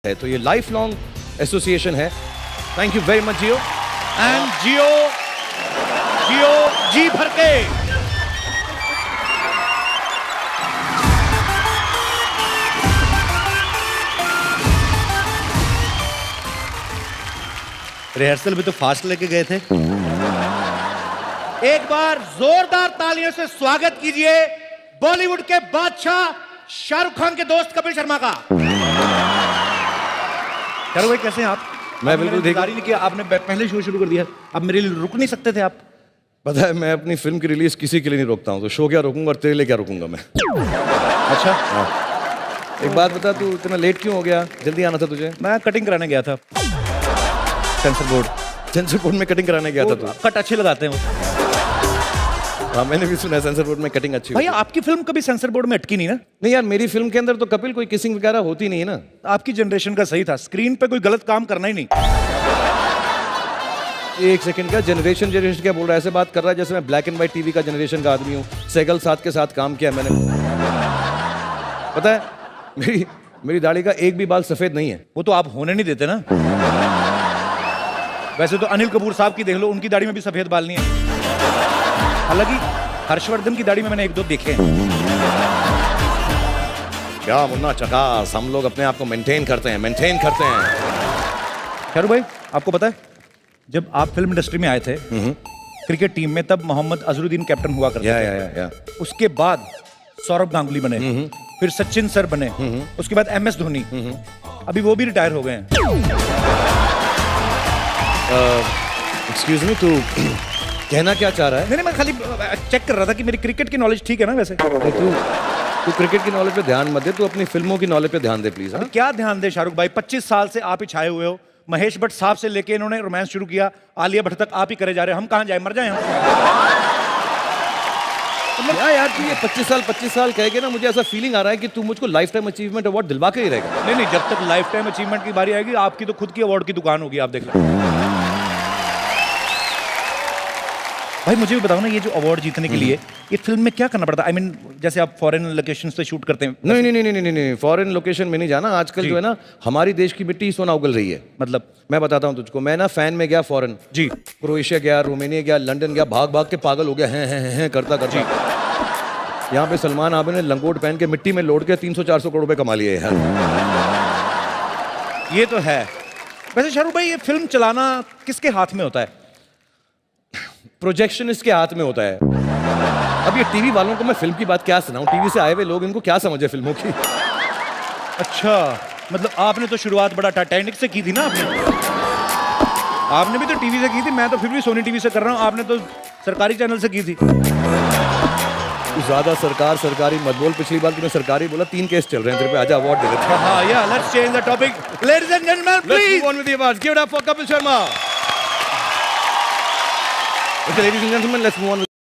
है, तो ये लाइफ लॉन्ग एसोसिएशन है। थैंक यू वेरी मच जियो। एंड जियो जी भर के। रिहर्सल भी तो फास्ट लेके गए थे। एक बार जोरदार तालियों से स्वागत कीजिए बॉलीवुड के बादशाह शाहरुख खान के दोस्त कपिल शर्मा का। शाहरुख भाई कैसे हैं आप? मैं बिल्कुल इंतजार ही नहीं किया, आपने पहले शो शुरू कर दिया। अब मेरे लिए रुक नहीं सकते थे आप? पता है, मैं अपनी फिल्म की रिलीज किसी के लिए नहीं रोकता हूँ, तो शो क्या रोकूंगा और तेरे लिए क्या रोकूंगा मैं। अच्छा हाँ। एक बात बता, तू इतना लेट क्यों हो गया? जल्दी आना था तुझे। मैं कटिंग कराने गया था सेंसर बोर्ड में कटिंग कराने गया था तू? कट अच्छे लगाते हैं वो। हाँ, मैंने भी सुना है सेंसर बोर्ड में कटिंग अच्छी। भैया आपकी फिल्म कभी सेंसर बोर्ड में अटकी नहीं ना? नहीं यार, मेरी फिल्म के अंदर तो कपिल कोई किसिंग वगैरह होती नहीं है ना। आपकी जनरेशन का सही था, स्क्रीन पे कोई गलत काम करना ही नहीं। एक सेकंड का जनरेशन क्या बोल रहा है? ऐसे बात कर रहा है जैसे मैं ब्लैक एंड व्हाइट टीवी का जनरेशन का आदमी हूँ। सैगल साथ के साथ काम किया मैंने। पता है, मेरी दाढ़ी का एक भी बाल सफेद नहीं है। वो तो आप होने नहीं देते ना। वैसे तो अनिल कपूर साहब की देख लो, उनकी दाढ़ी में भी सफेद बाल नहीं है। हालांकि हर्षवर्धन की दाढ़ी में मैंने एक दो देखे हैं। क्या मुन्ना चकास, हम लोग अपने आप को मेंटेन करते हैं। शाहरुख भाई आपको पता है, जब आप फिल्म इंडस्ट्री में आए थे क्रिकेट टीम में, तब मोहम्मद अजहरुद्दीन कैप्टन हुआ करते थे। उसके बाद सौरभ गांगुली बने, फिर सचिन सर बने, उसके बाद MS धोनी, अभी वो भी रिटायर हो गए हैं। एक्सक्यूज मी, तू कहना क्या चाह रहा है? नहीं, मैं खाली चेक कर रहा था कि मेरी क्रिकेट की नॉलेज ठीक है ना। वैसे तू क्रिकेट की नॉलेज पे ध्यान मत दे, तू अपनी फिल्मों की नॉलेज पे ध्यान दे प्लीज। क्या ध्यान दे शाहरुख भाई, 25 साल से आप ही छाए हुए हो। महेश भट्ट साहब से लेके इन्होंने रोमांस शुरू किया, आलिया भट्ट तक आप ही करे जा रहे हैं। हम कहां जाए, मर जाए हम। यार तू ये 25 साल कह के ना, मुझे ऐसा फीलिंग आ रहा है कि तू मुझको लाइफ टाइम अचीवमेंट अवार्ड दिलवा के ही रहेगा। नहीं, जब तक लाइफ टाइम अचीवमेंट की बारी आएगी, आपकी तो खुद की अवार्ड की दुकान होगी, आप देख लो। भाई मुझे भी बताओ ना, ये जो अवार्ड जीतने के लिए ये फिल्म में क्या करना पड़ता है? I mean, जैसे आप फॉरेन लोकेशन से शूट करते हैं। नहीं, फॉरेन लोकेशन में नहीं जाना। आजकल जो है ना, हमारी देश की मिट्टी सोना उगल रही है। मतलब मैं बताता हूँ तुझको, मैं ना फैन में गया फॉरेन जी, क्रोएशिया गया, रोमानिया गया, लंदन गया, भाग के पागल हो गया हैं करता यहाँ पे सलमान आबिद ने लंगोट पहन के मिट्टी में लौट के 300-400 करोड़ रुपए कमा लिए यार। ये तो है। वैसे शाहरुख भाई, ये फिल्म चलाना किसके हाथ में होता है? प्रोजेक्शनिस्ट के हाथ में होता है। अब ये टीवी वालों को मैं फिल्म की बात क्या सुनाऊं? टीवी से आए हुए लोग, इनको क्या समझे फिल्मों की? अच्छा, मतलब आपने तो शुरुआत बड़ा टाइटैनिक से की थी ना। आपने भी तो टीवी से की थी, मैं तो फिर भी सोनी टीवी से कर रहा हूँ। आपने तो सरकारी चैनल से की थी। ज्यादा सरकारी मत बोल। पिछली बार तूने सरकारी बोला, 3 केस चल रहे हैं तेरे पे। आजा अवार्ड दे देते हैं। हाँ, या let's change the topic. Ladies and gentleman, please move on with the awards. Give it up for Kapil Sharma. Okay, ladies and gentlemen, let's move on.